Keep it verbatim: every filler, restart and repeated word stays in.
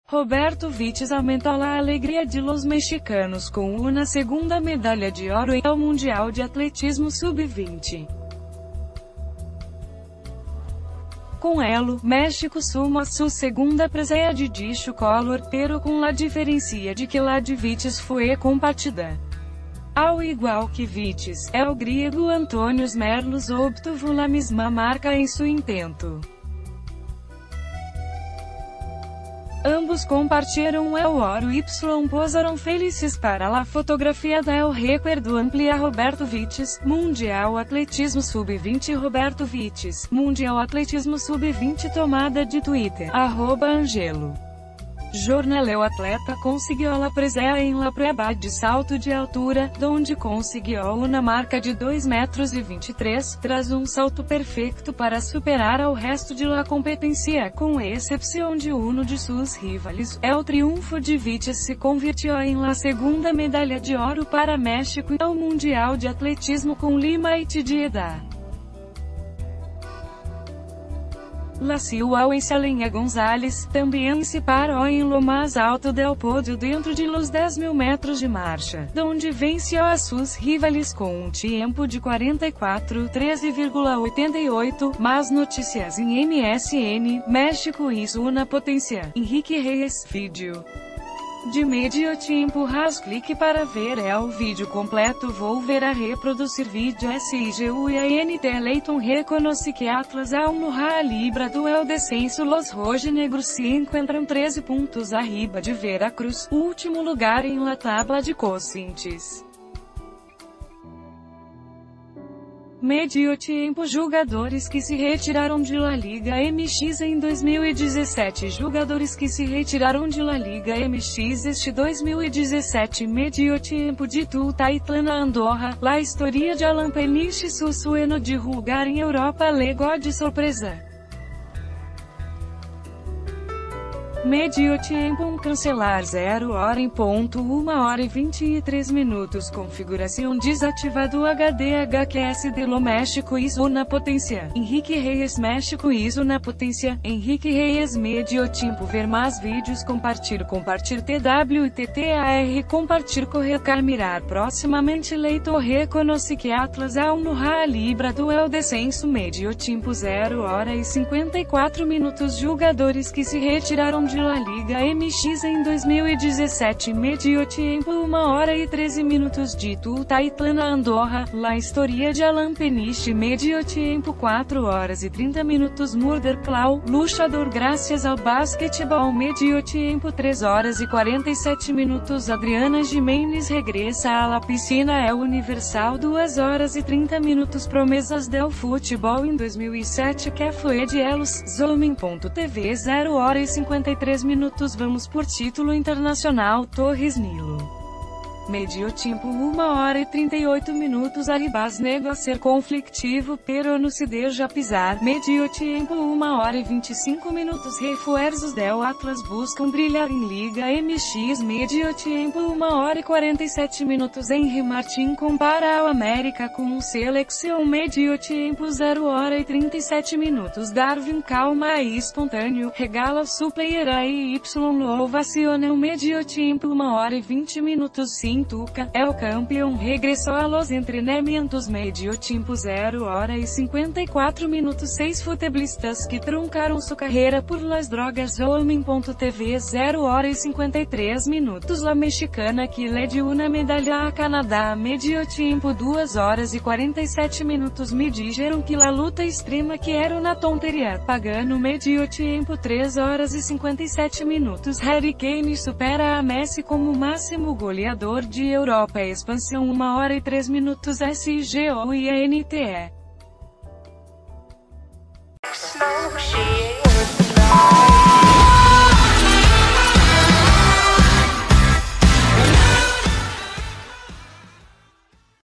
Roberto Vites aumentou a alegria de los mexicanos com uma segunda medalha de ouro em ao Mundial de Atletismo sub vinte. Com elo, México suma sua segunda presencia de dicho color, pero com la diferencia de que la de Vites foi compartida. Ao igual que Vites, é o griego Antônios Merlos obtuvo la mesma marca em seu intento. Ambos compartilharam el ouro y posaram felizes para la fotografia del recuerdo amplia Roberto Vites, Mundial Atletismo sub vinte Roberto Vites, Mundial Atletismo sub vinte tomada de Twitter, arroba Angelo. Jornal. O atleta conseguiu a presencia em la prueba de salto de altura, donde conseguiu uma marca de dois metros e vinte e três, tras um salto perfeito para superar ao resto de la competência, com exceção de uno de seus rivais. El triunfo de Vites se convirtió em la segunda medalha de ouro para México ao Mundial de Atletismo com Lima e Tidieda. La Ciuauenselenha González também se parou em lo mais alto del pódio dentro de los dez mil metros de marcha, donde venceu a seus rivais com um tempo de quarenta e quatro, treze vírgula oitenta e oito. Mais notícias em M S N, México hizo una potência. Henrique Reyes, vídeo. De medio tempo ras clique para ver el vídeo completo. Vou ver a reproduzir vídeo S I G U e a N T Leighton reconoce que Atlas aún no ha librado el descenso. Los rojinegros se encontram treze pontos arriba de Veracruz, último lugar em la tabla de cocientes. Medio tempo. Jogadores que se retiraram de La Liga M X em dois mil e dezessete. Jogadores que se retiraram de La Liga M X este dois mil e dezessete. Medio tempo de Tutatlana Andorra. La historia de Alan Peniche Sussueno de julgar em Europa League de surpresa. Medio tempo. Um cancelar zero hora em ponto uma hora e vinte e três minutos. Configuração desativado H D H Q S de lo México hizo na potência. Henrique Reyes México hizo na potência. Henrique Reyes. Medio tempo. Ver mais vídeos. Compartilhar compartilhar T W e T T A R compartilhar correr mirar proximamente. Leitor reconoce que Atlas aún no ha librado el descenso. Medio tempo. zero hora e cinquenta e quatro minutos. Jogadores que se retiraram de La Liga M X em dois mil e dezessete. Medio tempo. uma hora e treze minutos de Tutatlana Andorra. La historia de Alan Peniche. Medio tempo. quatro horas e trinta minutos. Murder Claw, luchador graças ao basquetebol. Medio tempo. três horas e quarenta e sete minutos. Adriana Jimenez regressa à la piscina El Universal. duas horas e trinta minutos. Promessas del futebol em dois mil e sete. Que foi de Elos, Zooming.tv. zero hora e cinquenta e três minutos. Vamos por título internacional. Torres Nilo. Medio tempo. uma hora e trinta e oito minutos. Arribas nego a ser conflictivo, pero no se deja pisar. Medio tempo. uma hora e vinte e cinco minutos. Refuerzos del Atlas buscam brilhar em Liga M X. Medio tempo. uma hora e quarenta e sete minutos. Henry Martin compara ao América com seleção. Medio tempo. zero hora e trinta e sete minutos. Darwin calma e espontâneo, regala su player a Y lo ovaciona. Medio tempo. uma hora e vinte minutos. Sim, Tuca, el campeão regressou a los entrenamientos. Medio tempo. zero hora e cinquenta e quatro minutos. Seis futebolistas que truncaram sua carreira por las drogas. Homem.tv. zero hora e cinquenta e três minutos. La mexicana que le dio una medalha a Canadá. Medio tempo. duas horas e quarenta e sete minutos. Me dijeron que la luta extrema que era una tonteria. Pagano. Medio tempo. três horas e cinquenta e sete minutos. Harry Kane supera a Messi como máximo goleador de Europa. Expansão. uma hora e três minutos. S I G O e a N T E.